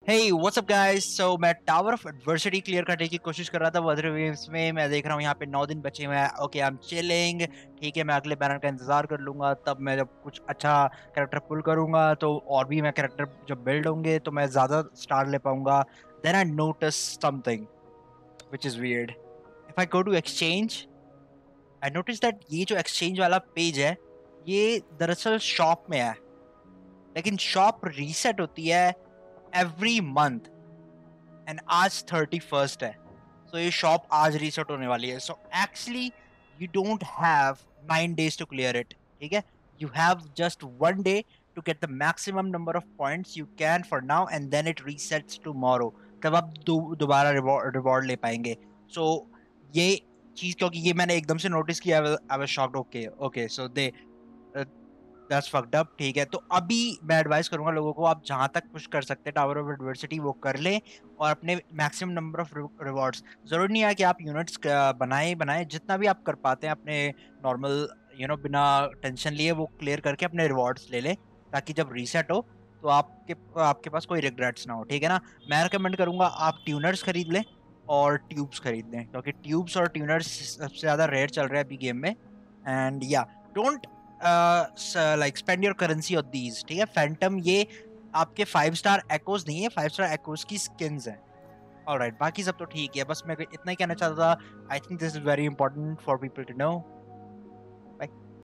Hey, what's up guys? So मैं tower of adversity clear करने की कोशिश कर रहा था वदर वेव्स में। मैं देख रहा हूँ यहाँ पे 9 दिन बचे हुए हैं। Okay, I am chilling. ठीक है, मैं अगले बैनर का इंतजार कर लूंगा, तब मैं जब कुछ अच्छा कैरेक्टर पुल करूंगा तो और भी मैं कैरेक्टर जब बिल्ड होंगे तो मैं ज्यादा स्टार ले पाऊंगा। Then I notice something which is weird. If I go to exchange, I notice that ये जो एक्सचेंज वाला पेज है ये दरअसल शॉप में है, लेकिन शॉप रीसेट होती है एवरी मंथ। एंड आज 31st है, सो ये शॉप आज रीसेट होने वाली है। So actually you don't have 9 days to clear it. ठीक है, you have just 1 day to get the maximum number of points you can for now, and then it resets tomorrow. तब आप दोबारा reward ले पाएंगे। सो ये चीज, क्योंकि ये मैंने एकदम से नोटिस किया, I was shocked. Okay okay, so they that's fucked up. ठीक है, तो अभी मैं एडवाइस करूंगा लोगों को, आप जहां तक पुश कर सकते हैं टावर ऑफ एडवर्सिटी वो कर लें, और अपने मैक्सिमम नंबर ऑफ रिवॉर्ड्स। जरूरी नहीं है कि आप यूनिट्स बनाए बनाए, जितना भी आप कर पाते हैं अपने नॉर्मल बिना टेंशन लिए वो क्लियर करके अपने रिवॉर्ड्स ले लें, ताकि जब रीसेट हो तो आपके आपके पास कोई रिग्रेट्स ना हो। ठीक है ना? मैं रिकमेंड करूंगा आप ट्यूनर्स खरीद लें और ट्यूब्स खरीद लें, क्योंकि ट्यूब्स और ट्यूनर्स सबसे ज्यादा रेयर चल रहा है अभी गेम में। And yeah, don't like spend your currency on these. ठीक है, फैंटम ये आपके 5 स्टार एक्ोस नहीं है, 5 स्टार एक्ोस की स्किन्स हैं। ऑलराइट, बाकी सब तो ठीक है, बस मैं इतना ही कहना चाहता था। I think this is very important for people to no.